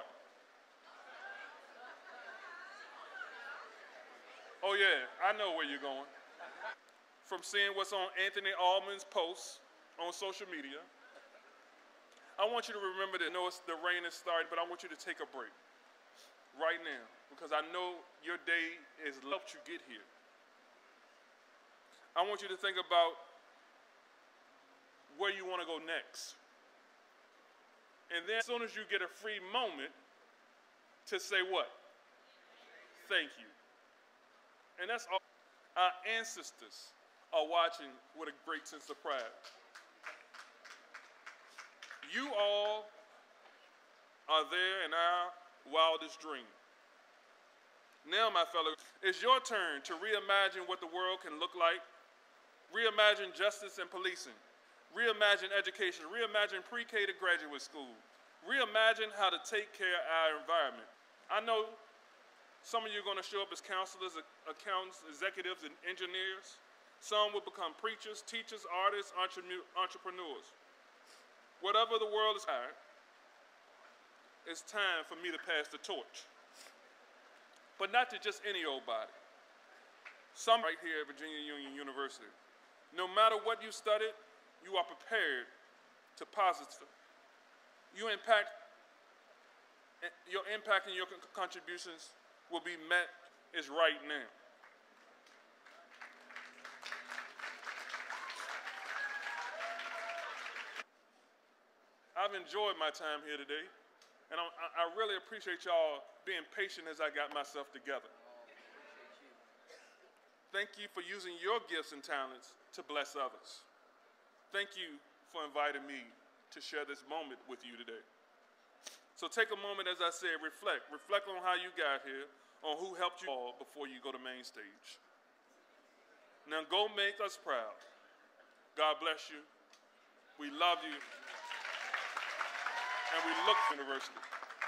Oh yeah, I know where you're going. From seeing what's on Anthony Alman's posts on social media. I want you to remember that, I know the rain is starting, but I want you to take a break right now because I know your day has helped you get here. I want you to think about where you want to go next. And then as soon as you get a free moment to say what? Thank you. And that's all. Our ancestors are watching with a great sense of pride. You all are there in our wildest dream. Now, my fellows, it's your turn to reimagine what the world can look like, reimagine justice and policing, reimagine education, reimagine pre-K to graduate school, reimagine how to take care of our environment. I know some of you are going to show up as counselors, accountants, executives, and engineers. Some will become preachers, teachers, artists, entrepreneurs. Whatever the world is at, it's time for me to pass the torch. But not to just any old body. Some right here at Virginia Union University. No matter what you studied, you are prepared to positive. Your impact and your contributions will be met is right now. I've enjoyed my time here today, and I really appreciate y'all being patient as I got myself together. Thank you for using your gifts and talents to bless others. Thank you for inviting me to share this moment with you today. So take a moment, as I said, reflect. Reflect on how you got here, on who helped you all before you go to main stage. Now go make us proud. God bless you. We love you. And we look for university.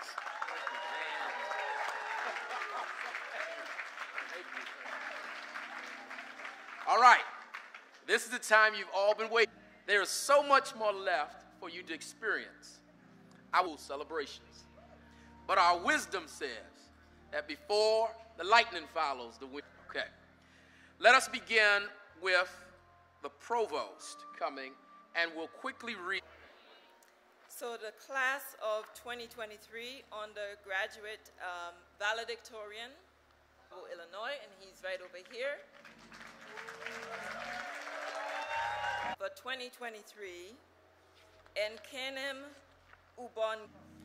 All right. This is the time you've all been waiting. There is so much more left for you to experience. Our celebrations. But our wisdom says that before the lightning follows the wind. Okay. Let us begin with the provost coming, and we'll quickly read. So the class of 2023 undergraduate valedictorian of Illinois, and he's right over here. For 2023, Nkenem Ubon.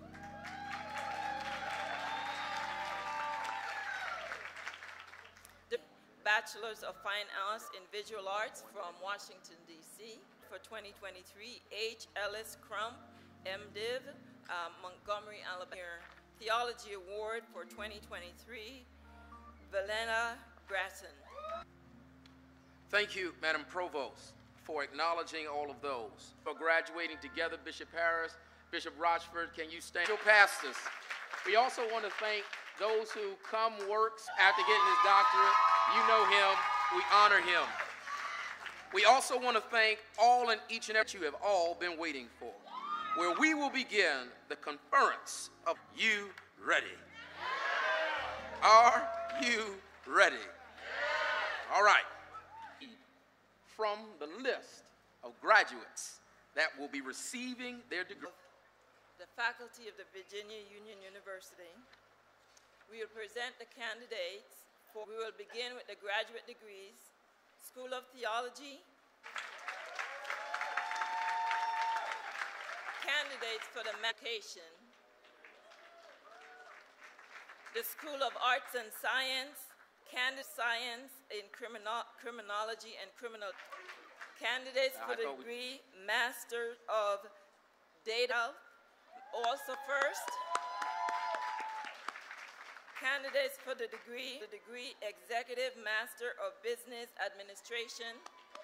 The Bachelor's of Fine Arts in Visual Arts from Washington, D.C. For 2023, H. Ellis Crump, MDiv, Montgomery, Alabama. Theology Award for 2023, Valena Bratton. Thank you, Madam Provost, for acknowledging all of those. For graduating together, Bishop Harris, Bishop Rochford, can you stand? Your pastors. We also want to thank those who come works after getting his doctorate. You know him. We honor him. We also want to thank all and each and every you have all been waiting for, where we will begin the conference of You Ready? Are you ready? All right. From the list of graduates that will be receiving their degree. The faculty of the Virginia Union University. We will present the candidates we will begin with the graduate degrees, School of Theology, candidates for the medication, the School of Arts and Science, candidate science in criminology and criminal, candidates for the degree Master of Data, also first, candidates for the degree Executive Master of Business Administration,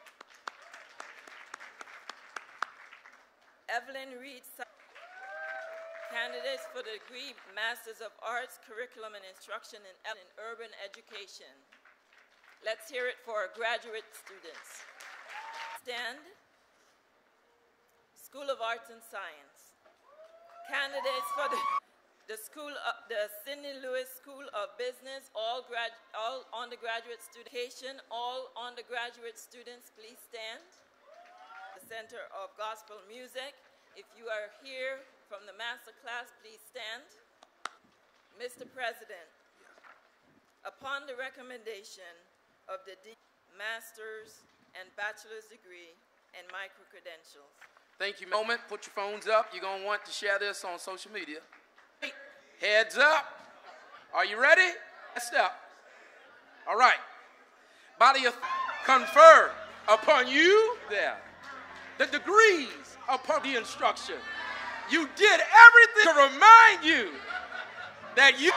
Evelyn Reed, candidates for the degree Masters of Arts, Curriculum and Instruction in Urban Education. Let's hear it for our graduate students. Stand. School of Arts and Science. Candidates for the Sidney Lewis School of Business, all undergraduate students. All undergraduate students, please stand. Center of Gospel Music. If you are here from the master class, please stand. Mr. President, upon the recommendation of the master's and bachelor's degree and micro-credentials. Thank you. Moment, put your phones up. You're going to want to share this on social media. Heads up. Are you ready? Next up. All right. Body of confer upon you there the degrees upon the instruction. You did everything to remind you that you.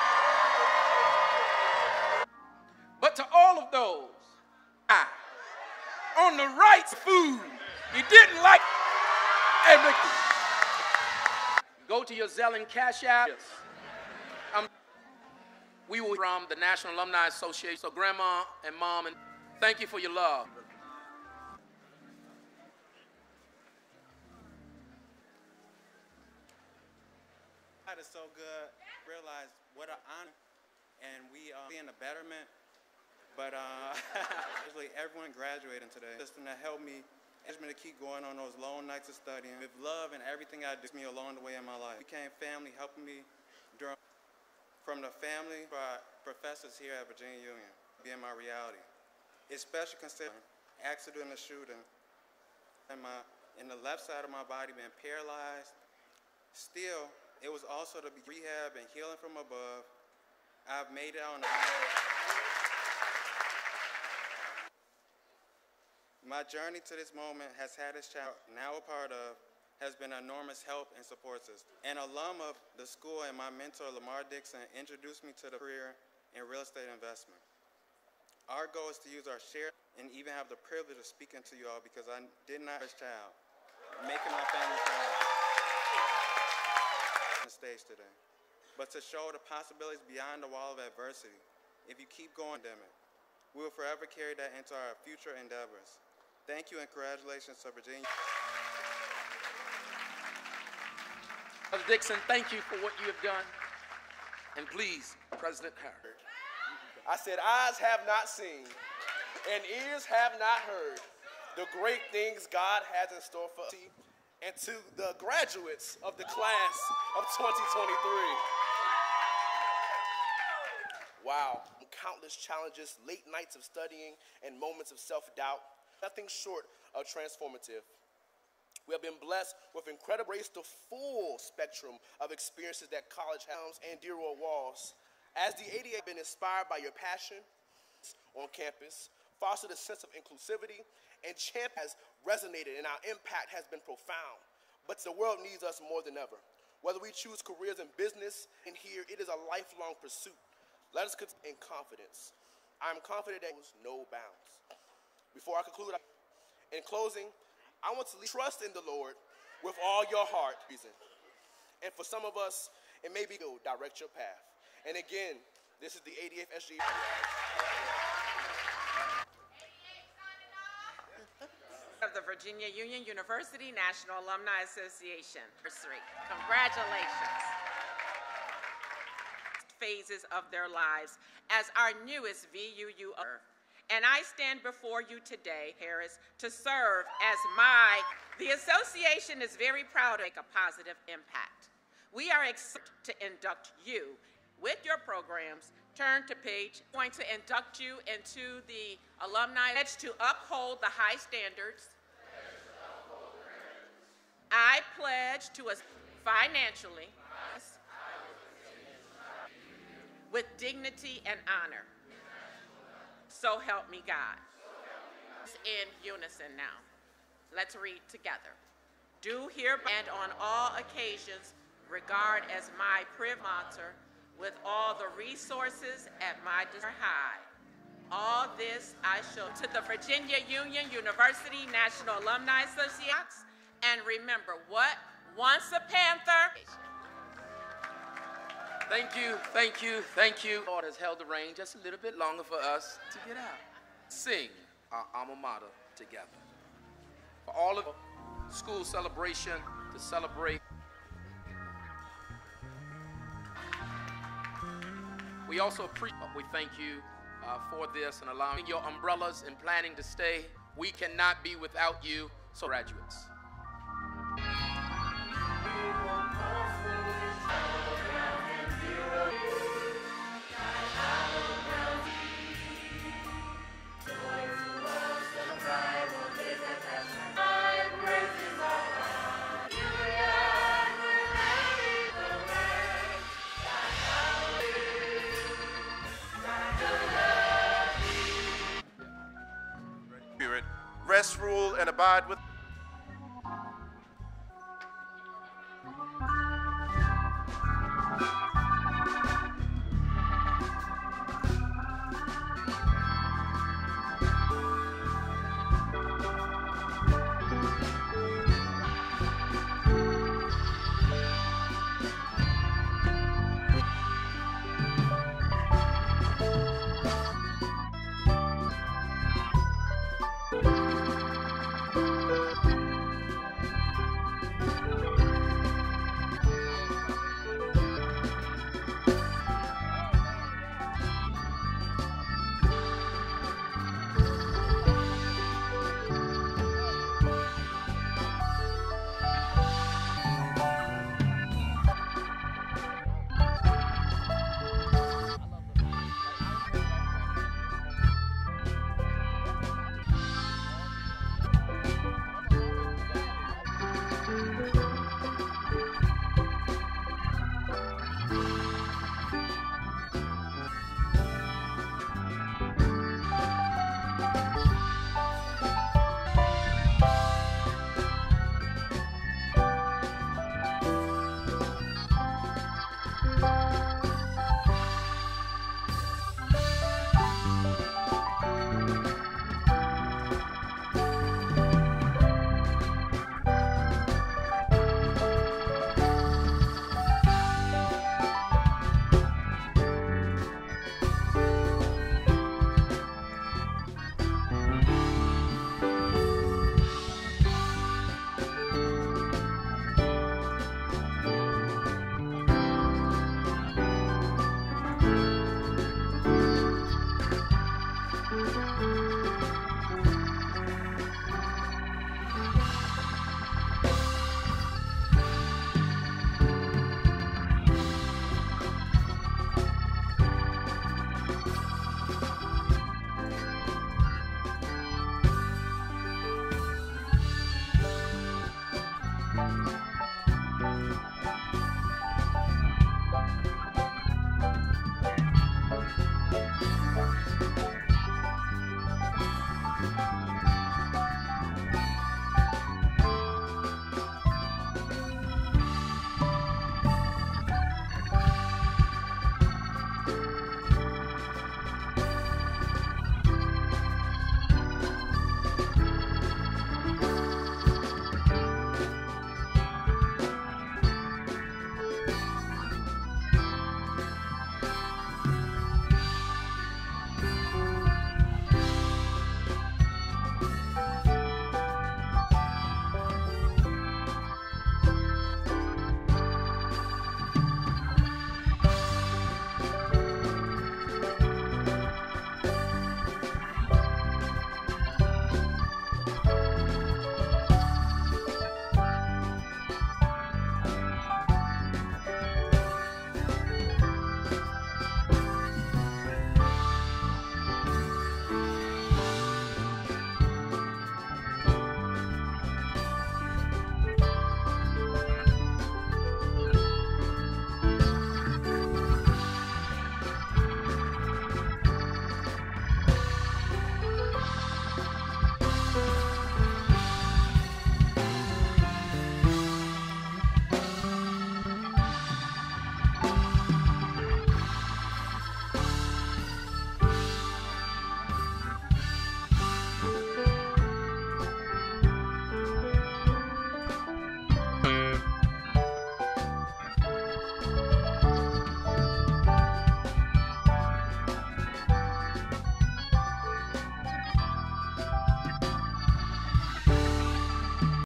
But to all of those on the right food, you didn't like, and go to your Zelle and Cash App. We will from the National Alumni Association. So Grandma and Mom, and thank you for your love. That is so good. Realize what an honor, and we be in the betterment. But actually, everyone graduating today. System that helped me to keep going on those long nights of studying. With love and everything I did me along the way in my life. Became family, helping me during. From the family, professors here at Virginia Union, being my reality. Especially considering accident and shooting, and in the left side of my body being paralyzed. Still, it was also to be rehab and healing from above. I've made it on. My journey to this moment has had its child, now a part of, has been an enormous help and support system. An alum of the school and my mentor, Lamar Dixon, introduced me to the career in real estate investment. Our goal is to use our share and even have the privilege of speaking to you all because I did not have a child, making my family proud on the stage today. But to show the possibilities beyond the wall of adversity, if you keep going, damn it, we will forever carry that into our future endeavors. Thank you and congratulations to Virginia. Brother Dixon, thank you for what you have done. And please, President Harris. I said, eyes have not seen and ears have not heard the great things God has in store for us. And to the graduates of the class of 2023. Wow, countless challenges, late nights of studying, and moments of self-doubt. Nothing short of transformative. We have been blessed with incredible race, the full spectrum of experiences that college has and dear old walls. As the ADA has been inspired by your passion on campus, fostered a sense of inclusivity, and champ has resonated and our impact has been profound. But the world needs us more than ever. Whether we choose careers in business and here, it is a lifelong pursuit. Let us continue in confidence. I am confident that there is no bounds. Before I conclude, in closing, I want to trust in the Lord with all your heart. And for some of us, it may be to direct your path. And again, this is the 88th SG. Of the Virginia Union University National Alumni Association. Congratulations. Phases of their lives as our newest VUU. And I stand before you today, Harris, to serve as the association is very proud to make a positive impact. We are excited to induct you with your programs. Turn to page. I'm going to induct you into the alumni pledge to uphold the high standards. I pledge to us financially with dignity and honor. So help me God. In unison now. Let's read together. Do hereby and on all occasions regard as my privilege with all the resources at my high. All this I shall to the Virginia Union University National Alumni Association. And remember what? Once a Panther. Thank you, thank you, thank you. The Lord has held the reign just a little bit longer for us to get out. Sing our alma mater together. For all of the school celebration to celebrate. We also appreciate, we thank you for this and allowing your umbrellas and planning to stay. We cannot be without you. So graduates. Spirit, rest, rule, and abide with